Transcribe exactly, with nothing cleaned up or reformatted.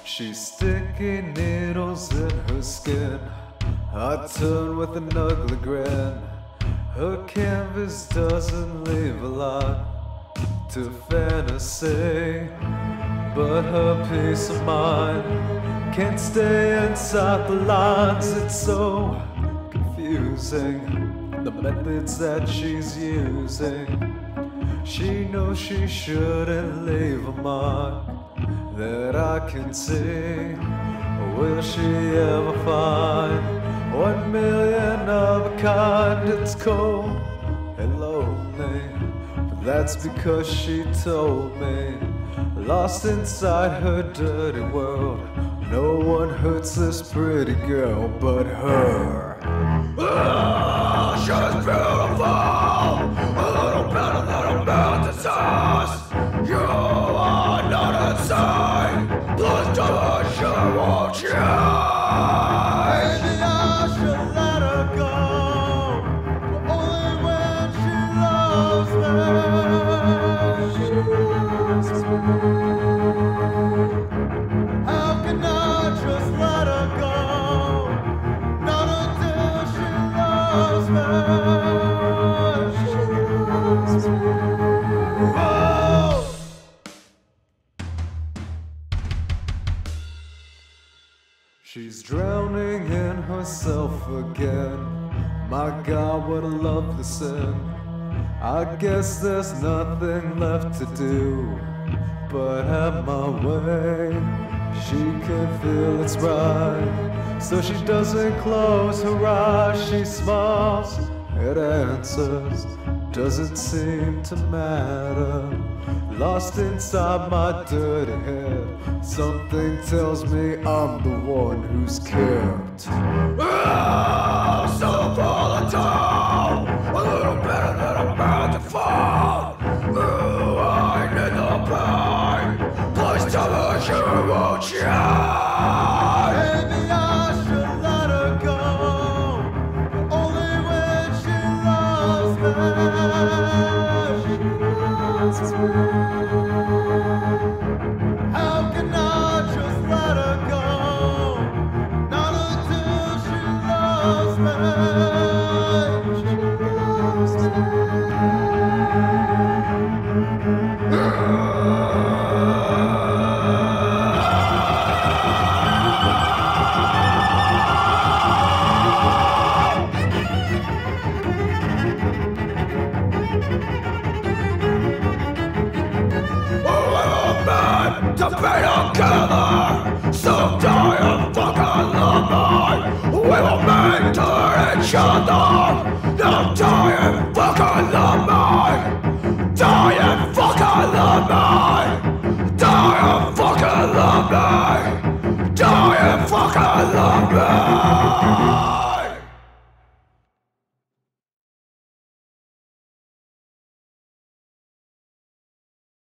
She's sticking needles in her skin. I turn with an ugly grin. Her canvas doesn't leave a lot to fantasy, but her peace of mind can't stay inside the lines. It's so confusing, the methods that she's using. She knows she shouldn't leave a mark that I can see. Will she ever find one million of a kind? It's cold and lonely, but that's because she told me. Lost inside her dirty world, no one hurts this pretty girl but her. Oh, she's beautiful, a little bit, a little bit disease. You are not insane, please tell her she won't change. Maybe I should let her go, but only when she loves me. She loves me. How can I just let her go? Not until she loves me. She loves me. Oh! She's drowning in herself again. My God, what a lovely sin. I guess there's nothing left to do but have my way. She can feel it's right, so she doesn't close her eyes. She smiles, it answers, doesn't seem to matter. Lost inside my dirty head, something tells me I'm the one who's kept. Oh, so volatile, a little bit, a little bit to fall. Oh, I need the pain, please tell her she won't change. Maybe I should let her go, but only when she loves me. She loves me. How can I just let her go? Not until she loves me. She loves me. To be a killer, someday a fucking love me. We will mentor each other. Now die and fucking love me. Die and fucking love me. Die and fucking love me. Die and fucking love me.